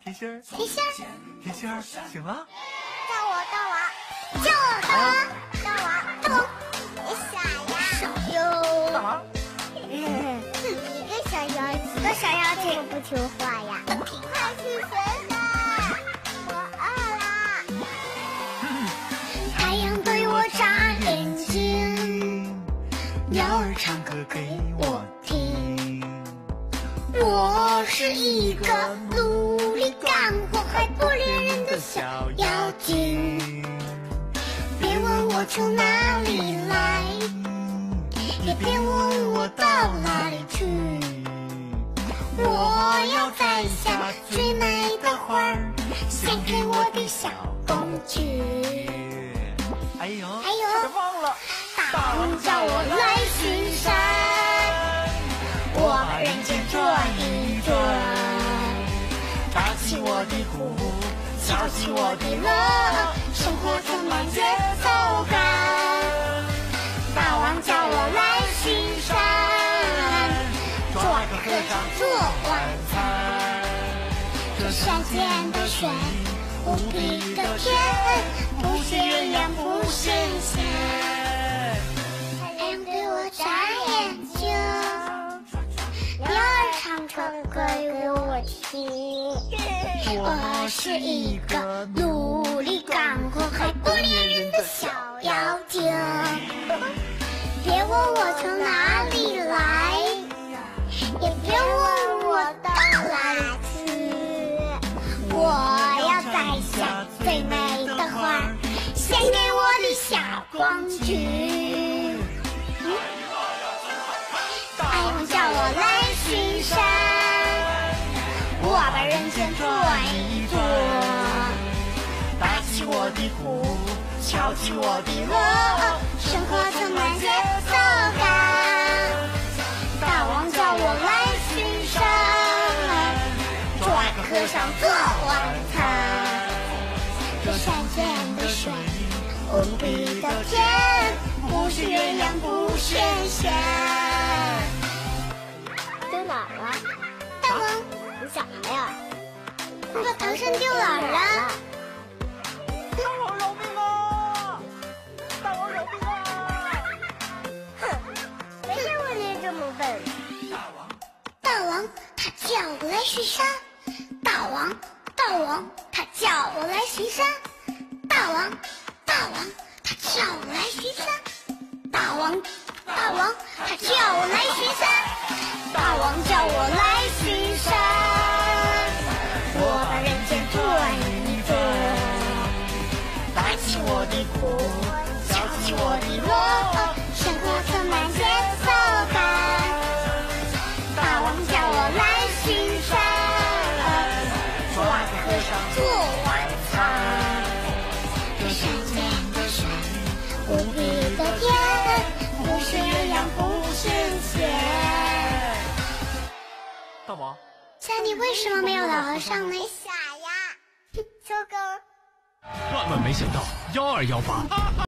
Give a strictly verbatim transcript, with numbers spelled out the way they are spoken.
甜心儿， 甜心儿， 甜心儿，醒了！ 大王，大王，叫我大王，大王，大王，你傻呀？傻哟！ 大王， 你个小妖精，个小妖精，我不听话呀！快去学的，我饿了。太阳对我眨眼睛，鸟儿唱歌给我听。我是一个努力干活还不恋人的小妖精，别问我从哪里来，也别问我到哪里去。我要摘下最美的花儿，献给我的小公举。 哎呦， 哎呦， 差点忘了， 大王叫我来巡山，我把人间转一转，打起我的鼓，敲起我的锣，生活充满节奏感。大王叫我来巡山，抓个和尚做晚餐。这山间的水，无比的甜，不是鸳鸯不神仙。太阳对我眨眼睛，鸟儿唱歌给我听。我是一个努力干活还不恋人的小妖精，别问我从哪里来，也别问我到哪里去。我要摘下最美的花，献给我的小公举。大王叫我来巡山，我把人间转一转，打起我的鼓，敲起我的锣，生活充满节奏感。大王叫我来巡山，抓个和尚做晚餐。这山间的水无比的甜，不是鸳鸯不神仙。丢哪儿了？大王，你干啥呀？我把唐僧丢哪儿了？ 大王饶命啊！大王饶命啊！ 哼，没见过你这么笨。大王，他叫我来巡山。大王，大王，他叫我来巡山。大王，大王，他叫我来巡山。大王，大王，他叫我来巡山。大王叫我来巡山，我把人间转一转，打起我的鼓，敲起我的锣，生活充满节奏感。大王叫我来巡山，抓个和尚做晚餐。这山间的水无比的甜，不是鸳鸯不神仙。 大王， 家里为什么没有老和尚呢？傻呀，哼，收工。 万万没想到，幺二幺八。